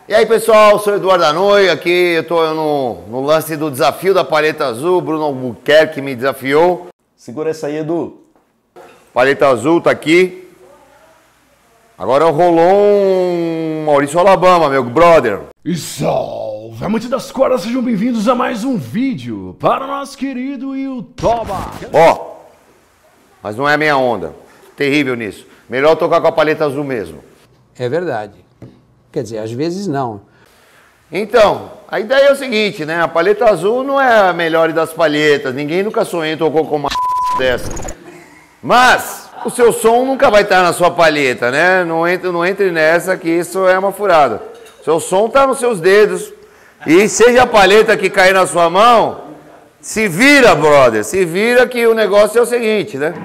E aí pessoal, sou o Eduardo Hanoi, aqui eu tô no lance do desafio da paleta azul, Bruno Albuquerque me desafiou. Segura essa aí, Edu. Paleta azul tá aqui. Agora rolou um Maurício Alabama, meu brother. E salve, amantes das cordas, sejam bem-vindos a mais um vídeo para o nosso querido YouTube. Ó, mas não é a minha onda, terrível nisso. Melhor tocar com a paleta azul mesmo. É verdade. Quer dizer, às vezes não. Então, a ideia é o seguinte, né? A paleta azul não é a melhor das palhetas. Ninguém nunca sonhou em tocar com uma dessa. Mas o seu som nunca vai estar na sua palheta, né? Não entre nessa que isso é uma furada. O seu som está nos seus dedos. E seja a palheta que cair na sua mão, se vira, brother. Se vira que o negócio é o seguinte, né?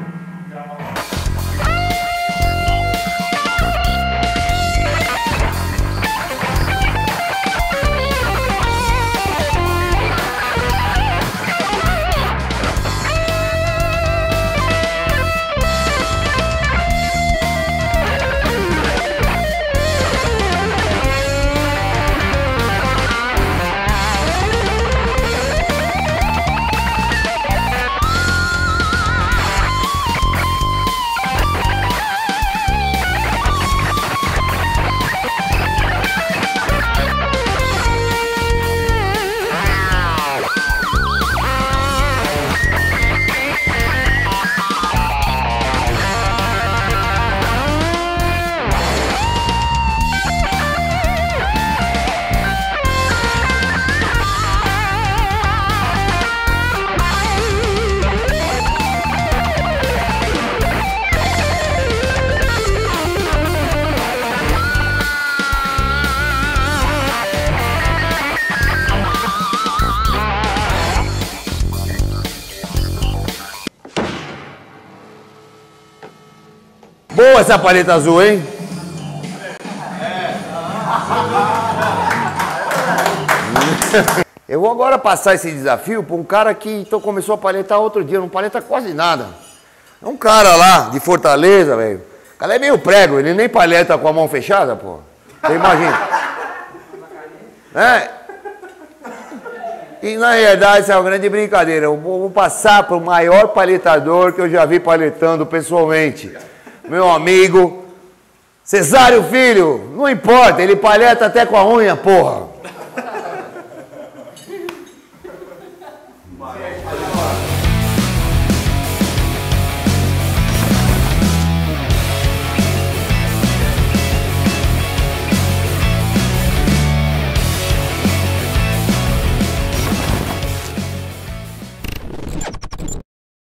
Boa essa paleta azul, hein? Eu vou agora passar esse desafio para um cara que começou a paletar outro dia, não paleta quase nada. É um cara lá de Fortaleza, velho. O cara é meio prego, ele nem paleta com a mão fechada, pô. Você imagina. É. E na verdade, isso é uma grande brincadeira. Eu vou passar para o maior paletador que eu já vi paletando pessoalmente. Meu amigo Cesário Filho, não importa, ele palheta até com a unha, porra.